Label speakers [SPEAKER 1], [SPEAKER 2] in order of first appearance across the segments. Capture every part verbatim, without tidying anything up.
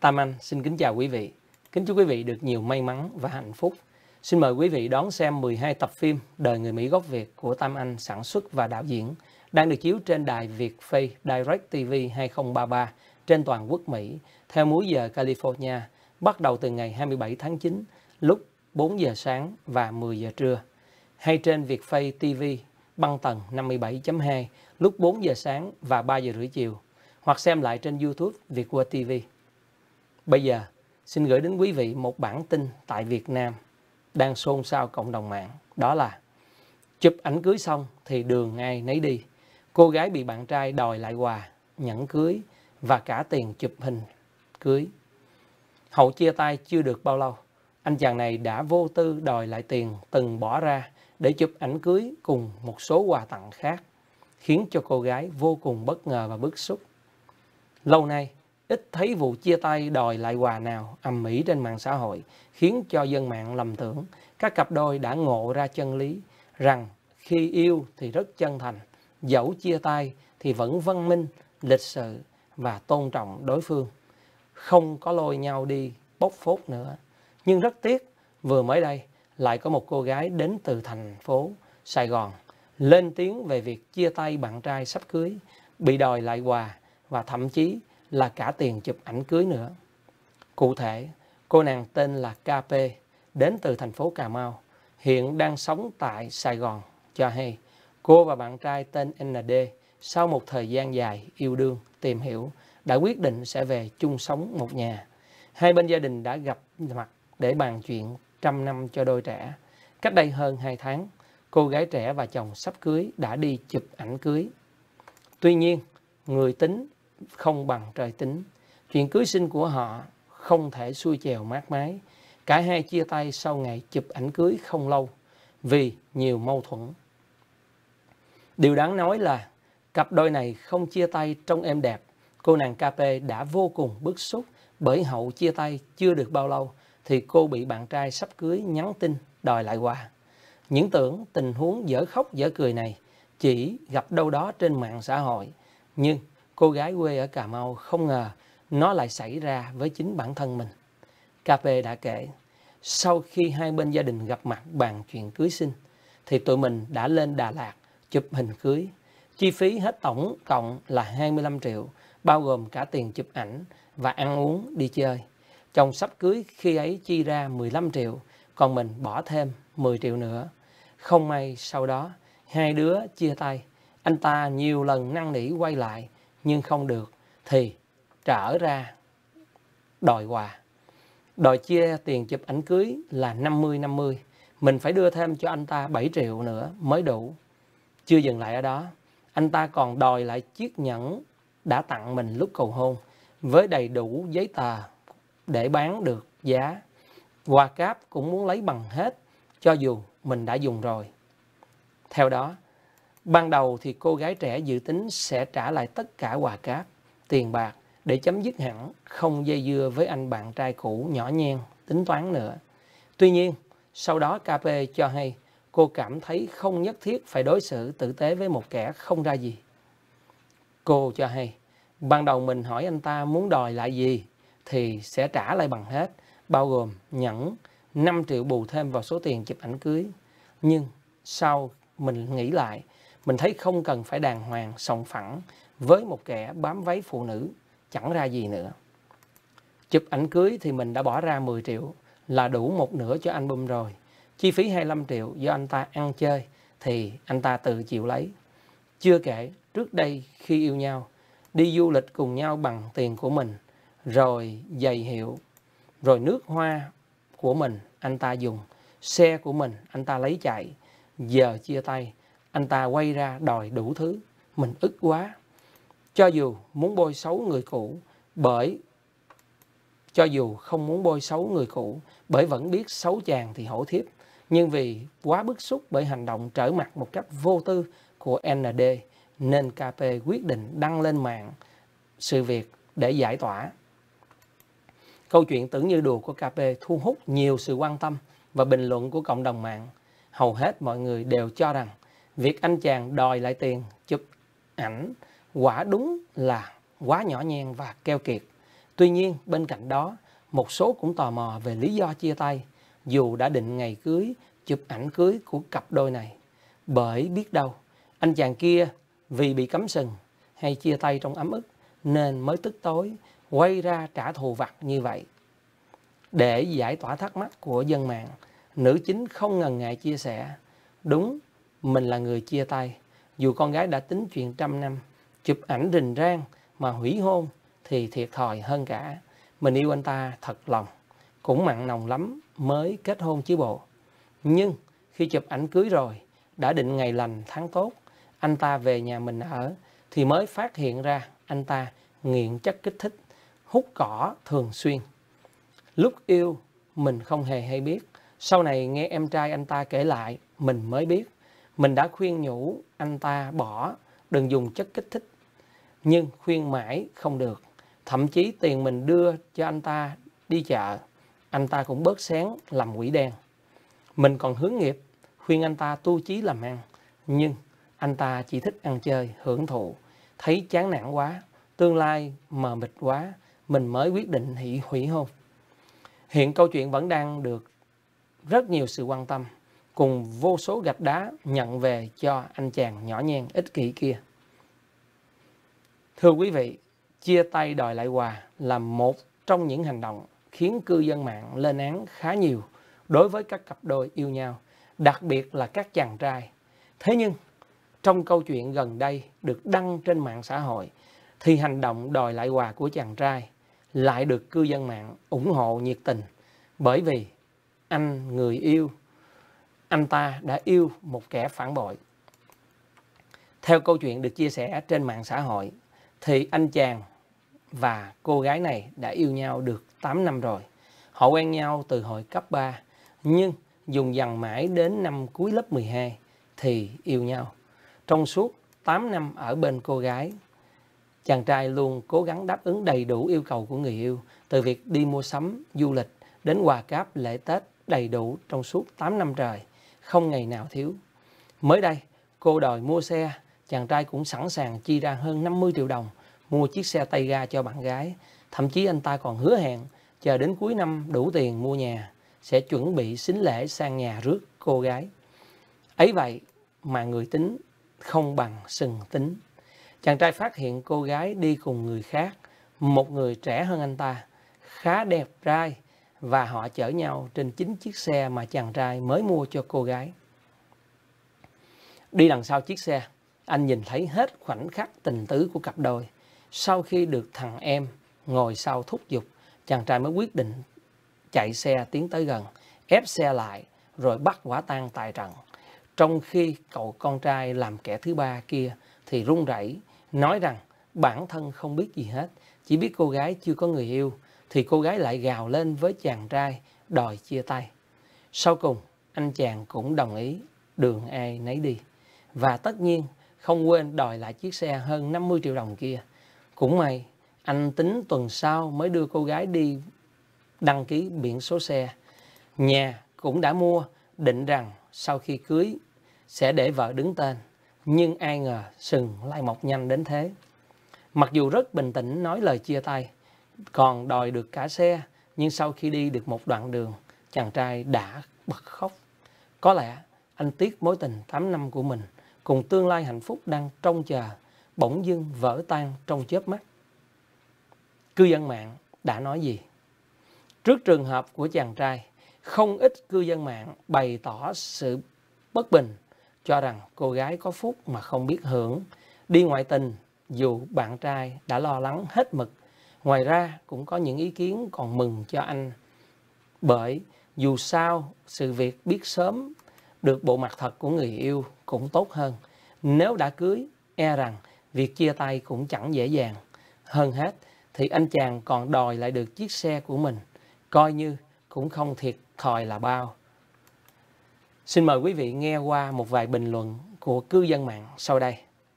[SPEAKER 1] Tam Anh xin kính chào quý vị. Kính chúc quý vị được nhiều may mắn và hạnh phúc. Xin mời quý vị đón xem mười hai tập phim Đời người Mỹ gốc Việt của Tam Anh sản xuất và đạo diễn, đang được chiếu trên đài Việt Pay Direct ti vi hai không ba ba trên toàn quốc Mỹ theo múi giờ California, bắt đầu từ ngày hai mươi bảy tháng chín lúc bốn giờ sáng và mười giờ trưa, hay trên Việt Pay ti vi băng tần năm mươi bảy chấm hai lúc bốn giờ sáng và ba giờ rưỡi chiều, hoặc xem lại trên YouTube Vietworld ti vi. Bây giờ, xin gửi đến quý vị một bản tin tại Việt Nam đang xôn xao cộng đồng mạng, đó là chụp ảnh cưới xong thì đường ai nấy đi. Cô gái bị bạn trai đòi lại quà, nhẫn cưới và cả tiền chụp hình cưới. Hậu chia tay chưa được bao lâu, anh chàng này đã vô tư đòi lại tiền từng bỏ ra để chụp ảnh cưới cùng một số quà tặng khác, khiến cho cô gái vô cùng bất ngờ và bức xúc. Lâu nay, ít thấy vụ chia tay đòi lại quà nào ầm ĩ trên mạng xã hội, khiến cho dân mạng lầm tưởng các cặp đôi đã ngộ ra chân lý rằng khi yêu thì rất chân thành, dẫu chia tay thì vẫn văn minh, lịch sự và tôn trọng đối phương, không có lôi nhau đi bóc phốt nữa. Nhưng rất tiếc, vừa mới đây lại có một cô gái đến từ thành phố Sài Gòn lên tiếng về việc chia tay bạn trai sắp cưới, bị đòi lại quà và thậm chí là cả tiền chụp ảnh cưới nữa. Cụ thể, cô nàng tên là ca pê, đến từ thành phố Cà Mau, hiện đang sống tại Sài Gòn, cho hay cô và bạn trai tên en đê sau một thời gian dài yêu đương, tìm hiểu, đã quyết định sẽ về chung sống một nhà. Hai bên gia đình đã gặp mặt để bàn chuyện trăm năm cho đôi trẻ. Cách đây hơn hai tháng, cô gái trẻ và chồng sắp cưới đã đi chụp ảnh cưới. Tuy nhiên, người tính không bằng trời tính. Chuyện cưới xin của họ không thể xuôi chèo mát mái. Cả hai chia tay sau ngày chụp ảnh cưới không lâu vì nhiều mâu thuẫn. Điều đáng nói là cặp đôi này không chia tay trong êm đẹp. Cô nàng ca pê đã vô cùng bức xúc bởi hậu chia tay chưa được bao lâu thì cô bị bạn trai sắp cưới nhắn tin đòi lại quà. Những tưởng tình huống dở khóc dở cười này chỉ gặp đâu đó trên mạng xã hội, nhưng cô gái quê ở Cà Mau không ngờ nó lại xảy ra với chính bản thân mình. ca pê đã kể, sau khi hai bên gia đình gặp mặt bàn chuyện cưới xin, thì tụi mình đã lên Đà Lạt chụp hình cưới. Chi phí hết tổng cộng là hai mươi lăm triệu, bao gồm cả tiền chụp ảnh và ăn uống đi chơi. Chồng sắp cưới khi ấy chi ra mười lăm triệu, còn mình bỏ thêm mười triệu nữa. Không may sau đó, hai đứa chia tay. Anh ta nhiều lần năn nỉ quay lại, nhưng không được, thì trở ra đòi quà. Đòi chia tiền chụp ảnh cưới là năm mươi năm mươi. Mình phải đưa thêm cho anh ta bảy triệu nữa mới đủ. Chưa dừng lại ở đó, anh ta còn đòi lại chiếc nhẫn đã tặng mình lúc cầu hôn với đầy đủ giấy tờ để bán được giá. Quà cáp cũng muốn lấy bằng hết, cho dù mình đã dùng rồi. Theo đó, ban đầu thì cô gái trẻ dự tính sẽ trả lại tất cả quà cáp, tiền bạc để chấm dứt hẳn, không dây dưa với anh bạn trai cũ nhỏ nhen, tính toán nữa. Tuy nhiên, sau đó ca pê cho hay cô cảm thấy không nhất thiết phải đối xử tử tế với một kẻ không ra gì. Cô cho hay, ban đầu mình hỏi anh ta muốn đòi lại gì thì sẽ trả lại bằng hết, bao gồm nhẫn, năm triệu bù thêm vào số tiền chụp ảnh cưới. Nhưng sau mình nghĩ lại, mình thấy không cần phải đàng hoàng sòng phẳng với một kẻ bám váy phụ nữ chẳng ra gì nữa. Chụp ảnh cưới thì mình đã bỏ ra mười triệu, là đủ một nửa cho album rồi. Chi phí hai mươi lăm triệu do anh ta ăn chơi thì anh ta tự chịu lấy. Chưa kể, trước đây khi yêu nhau, đi du lịch cùng nhau bằng tiền của mình, rồi giày hiệu, rồi nước hoa của mình anh ta dùng, xe của mình anh ta lấy chạy. Giờ chia tay, anh ta quay ra đòi đủ thứ. Mình ức quá. Cho dù muốn bôi xấu người cũ, bởi cho dù không muốn bôi xấu người cũ, bởi vẫn biết xấu chàng thì hổ thiếp, nhưng vì quá bức xúc bởi hành động trở mặt một cách vô tư của en đê, nên ca pê quyết định đăng lên mạng sự việc để giải tỏa. Câu chuyện tưởng như đùa của ca pê thu hút nhiều sự quan tâm và bình luận của cộng đồng mạng. Hầu hết mọi người đều cho rằng việc anh chàng đòi lại tiền chụp ảnh quả đúng là quá nhỏ nhen và keo kiệt. Tuy nhiên, bên cạnh đó, một số cũng tò mò về lý do chia tay, dù đã định ngày cưới, chụp ảnh cưới của cặp đôi này. Bởi biết đâu, anh chàng kia vì bị cấm sừng hay chia tay trong ấm ức nên mới tức tối quay ra trả thù vặt như vậy. Để giải tỏa thắc mắc của dân mạng, nữ chính không ngần ngại chia sẻ: đúng, mình là người chia tay. Dù con gái đã tính chuyện trăm năm, chụp ảnh rình rang mà hủy hôn thì thiệt thòi hơn cả. Mình yêu anh ta thật lòng, cũng mặn nồng lắm mới kết hôn chứ bộ. Nhưng khi chụp ảnh cưới rồi, đã định ngày lành tháng tốt, anh ta về nhà mình ở, thì mới phát hiện ra anh ta nghiện chất kích thích, hút cỏ thường xuyên. Lúc yêu, mình không hề hay biết. Sau này nghe em trai anh ta kể lại, mình mới biết. Mình đã khuyên nhủ anh ta bỏ, đừng dùng chất kích thích. Nhưng khuyên mãi không được. Thậm chí tiền mình đưa cho anh ta đi chợ, anh ta cũng bớt xén làm quỷ đen. Mình còn hướng nghiệp, khuyên anh ta tu chí làm ăn. Nhưng anh ta chỉ thích ăn chơi, hưởng thụ. Thấy chán nản quá, tương lai mờ mịt quá, mình mới quyết định hủy hủy hôn. Hiện câu chuyện vẫn đang được rất nhiều sự quan tâm, cùng vô số gạch đá nhận về cho anh chàng nhỏ nhen ích kỷ kia. Thưa quý vị, chia tay đòi lại quà là một trong những hành động khiến cư dân mạng lên án khá nhiều đối với các cặp đôi yêu nhau, đặc biệt là các chàng trai. Thế nhưng, trong câu chuyện gần đây được đăng trên mạng xã hội, thì hành động đòi lại quà của chàng trai lại được cư dân mạng ủng hộ nhiệt tình, bởi vì anh người yêu, anh ta đã yêu một kẻ phản bội. Theo câu chuyện được chia sẻ trên mạng xã hội, thì anh chàng và cô gái này đã yêu nhau được tám năm rồi. Họ quen nhau từ hồi cấp ba, nhưng dùng dằng mãi đến năm cuối lớp mười hai thì yêu nhau. Trong suốt tám năm ở bên cô gái, chàng trai luôn cố gắng đáp ứng đầy đủ yêu cầu của người yêu, từ việc đi mua sắm, du lịch đến quà cáp lễ Tết đầy đủ trong suốt tám năm trời, không ngày nào thiếu. Mới đây, cô đòi mua xe, chàng trai cũng sẵn sàng chi ra hơn năm mươi triệu đồng mua chiếc xe tay ga cho bạn gái. Thậm chí anh ta còn hứa hẹn chờ đến cuối năm đủ tiền mua nhà, sẽ chuẩn bị sính lễ sang nhà rước cô gái. Ấy vậy mà người tính không bằng sừng tính. Chàng trai phát hiện cô gái đi cùng người khác, một người trẻ hơn anh ta, khá đẹp trai, và họ chở nhau trên chính chiếc xe mà chàng trai mới mua cho cô gái. Đi đằng sau chiếc xe, anh nhìn thấy hết khoảnh khắc tình tứ của cặp đôi. Sau khi được thằng em ngồi sau thúc giục, chàng trai mới quyết định chạy xe tiến tới gần, ép xe lại rồi bắt quả tang tại trận. Trong khi cậu con trai làm kẻ thứ ba kia thì run rẩy, nói rằng bản thân không biết gì hết, chỉ biết cô gái chưa có người yêu, thì cô gái lại gào lên với chàng trai đòi chia tay. Sau cùng, anh chàng cũng đồng ý, đường ai nấy đi. Và tất nhiên không quên đòi lại chiếc xe hơn năm mươi triệu đồng kia. Cũng may, anh tính tuần sau mới đưa cô gái đi đăng ký biển số xe. Nhà cũng đã mua, định rằng sau khi cưới sẽ để vợ đứng tên. Nhưng ai ngờ sừng lại mọc nhanh đến thế. Mặc dù rất bình tĩnh nói lời chia tay, còn đòi được cả xe, nhưng sau khi đi được một đoạn đường, chàng trai đã bật khóc. Có lẽ anh tiếc mối tình tám năm của mình, cùng tương lai hạnh phúc đang trông chờ, bỗng dưng vỡ tan trong chớp mắt. Cư dân mạng đã nói gì? Trước trường hợp của chàng trai, không ít cư dân mạng bày tỏ sự bất bình, cho rằng cô gái có phúc mà không biết hưởng, đi ngoại tình dù bạn trai đã lo lắng hết mực. Ngoài ra cũng có những ý kiến còn mừng cho anh, bởi dù sao sự việc biết sớm được bộ mặt thật của người yêu cũng tốt hơn. Nếu đã cưới, e rằng việc chia tay cũng chẳng dễ dàng. Hơn hết thì anh chàng còn đòi lại được chiếc xe của mình, coi như cũng không thiệt thòi là bao. Xin mời quý vị nghe qua một vài bình luận của cư dân mạng sau đây.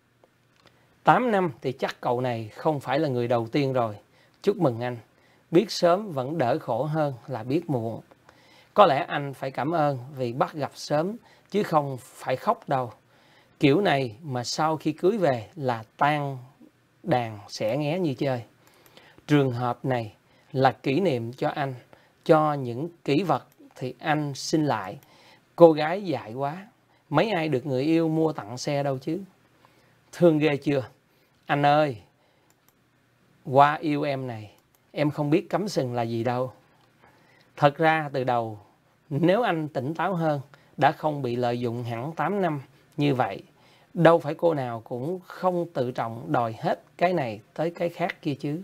[SPEAKER 1] tám năm thì chắc cậu này không phải là người đầu tiên rồi. Chúc mừng anh. Biết sớm vẫn đỡ khổ hơn là biết muộn. Có lẽ anh phải cảm ơn vì bắt gặp sớm, chứ không phải khóc đâu. Kiểu này mà sau khi cưới về là tan đàn xẻ nghé như chơi. Trường hợp này là kỷ niệm cho anh, cho những kỷ vật thì anh xin lại. Cô gái dại quá, mấy ai được người yêu mua tặng xe đâu chứ. Thương ghê chưa? Anh ơi, qua yêu em này, em không biết cắm sừng là gì đâu. Thật ra từ đầu, nếu anh tỉnh táo hơn, đã không bị lợi dụng hẳn tám năm như vậy. Đâu phải cô nào cũng không tự trọng đòi hết cái này tới cái khác kia chứ.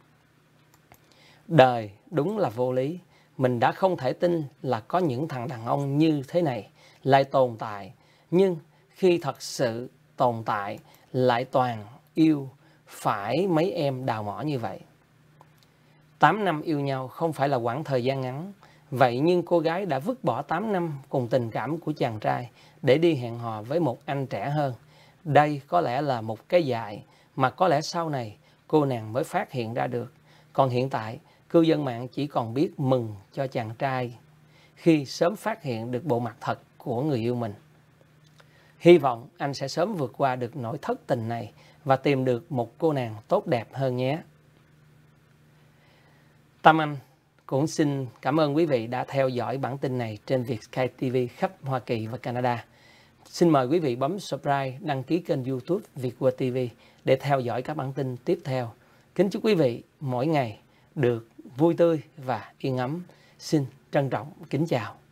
[SPEAKER 1] Đời đúng là vô lý. Mình đã không thể tin là có những thằng đàn ông như thế này lại tồn tại. Nhưng khi thật sự tồn tại lại toàn yêu phải mấy em đào mỏ như vậy. tám năm yêu nhau không phải là quãng thời gian ngắn. Vậy nhưng cô gái đã vứt bỏ tám năm cùng tình cảm của chàng trai để đi hẹn hò với một anh trẻ hơn. Đây có lẽ là một cái dại mà có lẽ sau này cô nàng mới phát hiện ra được. Còn hiện tại, cư dân mạng chỉ còn biết mừng cho chàng trai khi sớm phát hiện được bộ mặt thật của người yêu mình. Hy vọng anh sẽ sớm vượt qua được nỗi thất tình này và tìm được một cô nàng tốt đẹp hơn nhé. Tâm Anh cũng xin cảm ơn quý vị đã theo dõi bản tin này trên Vietsky ti vi khắp Hoa Kỳ và Canada. Xin mời quý vị bấm subscribe, đăng ký kênh YouTube Vietworld ti vi để theo dõi các bản tin tiếp theo. Kính chúc quý vị mỗi ngày được vui tươi và yên ấm. Xin trân trọng kính chào.